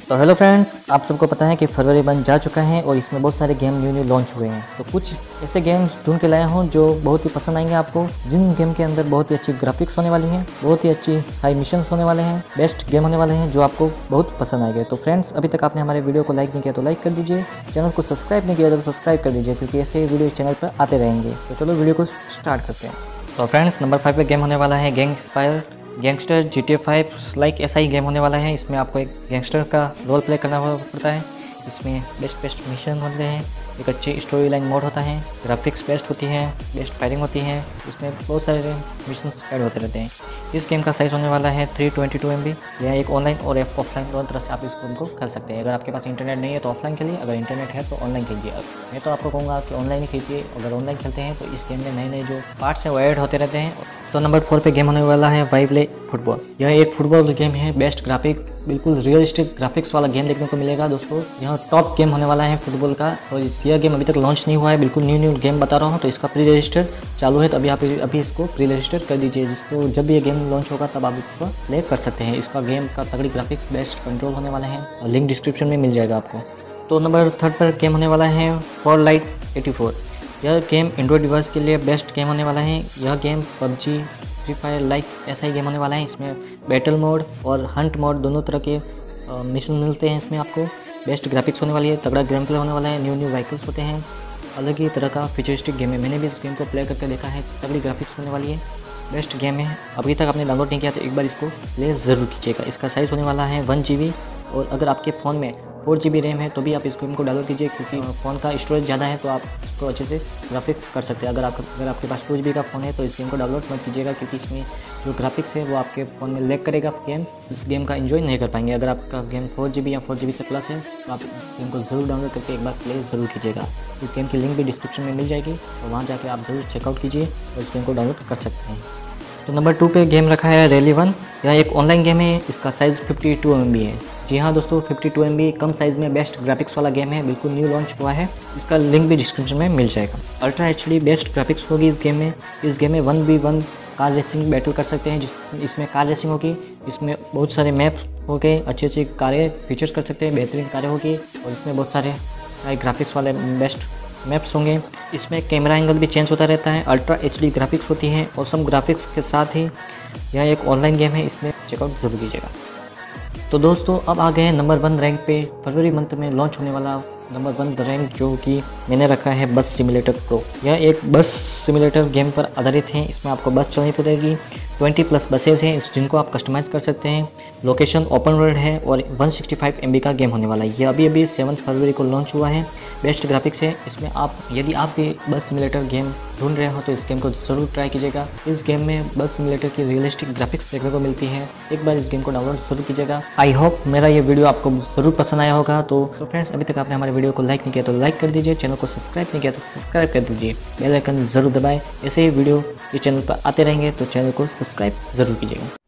तो hello friends, आप सबको पता है कि फरवरी बन जा चुका है और इसमें बहुत सारे गेम न्यू लॉन्च हुए हैं। तो कुछ ऐसे गेम्स ढूंढ के लाया हूँ जो बहुत ही पसंद आएंगे आपको, जिन गेम के अंदर बहुत ही अच्छी ग्राफिक्स होने वाली हैं, बहुत ही अच्छी हाई मिशंस होने वाले हैं, बेस्ट गेम होने वाले हैं जो आपको बहुत पसंद आएंगे। तो फ्रेंड्स, अभी तक आपने हमारे वीडियो को लाइक नहीं किया तो लाइक कर दीजिए, चैनल को सब्सक्राइब नहीं किया तो सब्सक्राइब कर दीजिए, क्योंकि ऐसे वीडियो इस चैनल पर आते रहेंगे। तो चलो वीडियो को स्टार्ट करते हैं। तो फ्रेंड्स, नंबर 5 पे गेम होने वाला है गैंगस्पायर गैंगस्टर GTA 5 लाइक ऐसा ही गेम होने वाला है। इसमें आपको एक गैंगस्टर का रोल प्ले करना पड़ता है। इसमें बेस्ट मिशन होते हैं, एक अच्छी स्टोरी लाइन मोड होता है, ग्राफिक्स बेस्ट होती है, बेस्ट फायरिंग होती है। इसमें बहुत सारे मिशन ऐड होते रहते हैं। इस गेम का साइज़ होने वाला है 322 MB। यह एक ऑनलाइन और एक ऑफलाइन दोनों तरह से आप इस गेम को कर सकते हैं। अगर आपके पास इंटरनेट नहीं है तो ऑफलाइन खेलिए, अगर इंटरनेट है तो ऑनलाइन खेलिए। मैं तो आपको कहूँगा कि ऑनलाइन ही खेलिए। अगर ऑनलाइन खेलते हैं तो इस गेम में नए जो पार्ट्स हैं वो ऐड होते रहते हैं। तो नंबर 4 पे गेम होने वाला है वाइवले फुटबॉल। यह एक फुटबॉल गेम है, बेस्ट ग्राफिक, बिल्कुल रियलिस्टिक ग्राफिक्स वाला गेम देखने को मिलेगा दोस्तों। यह टॉप गेम होने वाला है फुटबॉल का। और यह गेम अभी तक लॉन्च नहीं हुआ है, बिल्कुल न्यू गेम बता रहा हूँ। तो इसका प्री रजिस्टर चालू है, तो अभी इसको प्री रजिस्टर कर दीजिए, जिसको जब भी ये गेम लॉन्च होगा तब आप इसको प्ले कर सकते हैं। इसका गेम का तगड़ी ग्राफिक्स, बेस्ट कंट्रोल होने वाले हैं और लिंक डिस्क्रिप्शन में मिल जाएगा आपको। तो नंबर 3 पर गेम होने वाला है फॉरलाइट 84। यह गेम एंड्रॉयड डिवाइस के लिए बेस्ट गेम होने वाला है। यह game PUBG, free fire like ऐसा ही गेम होने वाला है। इसमें बैटल मोड और हंट मोड दोनों तरह के मिशन मिलते हैं। इसमें आपको बेस्ट ग्राफिक्स होने वाली है, तगड़ा गेम प्ले होने वाला है, न्यू व्हीकल्स होते हैं, अलग ही तरह का फ्यूचरिस्टिक गेम है। मैंने भी इस गेम को प्ले करके देखा है, तगड़ी ग्राफिक्स होने वाली है, बेस्ट गेम है। अभी तक आपने डाउनलोड नहीं किया तो एक बार इसको प्ले ज़रूर कीजिएगा। इसका साइज़ होने वाला है 1 GB। और अगर आपके फ़ोन में 4 GB रैम है तो भी आप इस गेम को डाउनलोड कीजिए, क्योंकि फ़ोन का स्टोरेज ज़्यादा है तो आप इसको अच्छे से ग्राफिक्स कर सकते हैं। अगर आपके पास 2 GB का फ़ोन है तो इस गेम को डाउनलोड मत कीजिएगा, क्योंकि इसमें जो ग्राफिक्स है वो आपके फ़ोन में लैग करेगा। गेम इस गेम का एंजॉय नहीं कर पाएंगे। अगर आपका गेम 4 GB या 4 GB से प्लस है तो आप गेम को ज़रूर डाउनलोड करके एक बार प्ले ज़रूर कीजिएगा। इस गेम की लिंक भी डिस्क्रिप्शन में मिल जाएगी, तो वहाँ जाकर आप ज़रूर चेकआउट कीजिए और इस गेम को डाउनलोड कर सकते हैं। तो नंबर 2 पे गेम रखा है रैली 1। यह एक ऑनलाइन गेम है। इसका साइज़ 52 MB है। जी हाँ दोस्तों, 52 MB कम साइज़ में बेस्ट ग्राफिक्स वाला गेम है, बिल्कुल न्यू लॉन्च हुआ है। इसका लिंक भी डिस्क्रिप्शन में मिल जाएगा। अल्ट्रा HD बेस्ट ग्राफिक्स होगी इस गेम में। इस गेम में 1v1 कार रेसिंग बैटल कर सकते हैं, इसमें कार रेसिंग होगी। इसमें बहुत सारे मैप हो गए, अच्छी कारें फीचर्स कर सकते हैं, बेहतरीन कारें होगी। और इसमें बहुत सारे ग्राफिक्स वाले बेस्ट मैप्स होंगे। इसमें कैमरा एंगल भी चेंज होता रहता है, अल्ट्रा HD ग्राफिक्स होती हैं और सम ग्राफिक्स के साथ ही यह एक ऑनलाइन गेम है। इसमें चेकआउट जरूर कीजिएगा। तो दोस्तों, अब आ गए हैं नंबर 1 रैंक पे, फरवरी मंथ में लॉन्च होने वाला नंबर 1 रैंक, जो कि मैंने रखा है बस सिमुलेटर प्रो। यह एक बस सिमुलेटर गेम पर आधारित है। इसमें आपको बस चलानी पड़ेगी। 20+ बसेस हैं जिनको आप कस्टमाइज़ कर सकते हैं। लोकेशन ओपन वर्ल्ड है और 165 MB का गेम होने वाला है। यह अभी 7 फरवरी को लॉन्च हुआ है। बेस्ट ग्राफिक्स है इसमें। यदि आप भी बस सिमुलेटर गेम ढूंढ रहे हो तो इस गेम को ज़रूर ट्राई कीजिएगा। इस गेम में बस सिमुलेटर की रियलिस्टिक ग्राफिक्स देखने को मिलती है। एक बार इस गेम को डाउनलोड जरूर कीजिएगा। आई होप मेरा ये वीडियो आपको ज़रूर पसंद आया होगा। तो फ्रेंड्स, अभी तक आपने हमारे वीडियो को लाइक नहीं किया तो लाइक कर दीजिए, चैनल को सब्सक्राइब नहीं किया तो सब्सक्राइब कर दीजिए, बेल आइकन ज़रूर दबाएं। ऐसे ही वीडियो इस चैनल पर आते रहेंगे, तो चैनल को सब्सक्राइब ज़रूर कीजिएगा।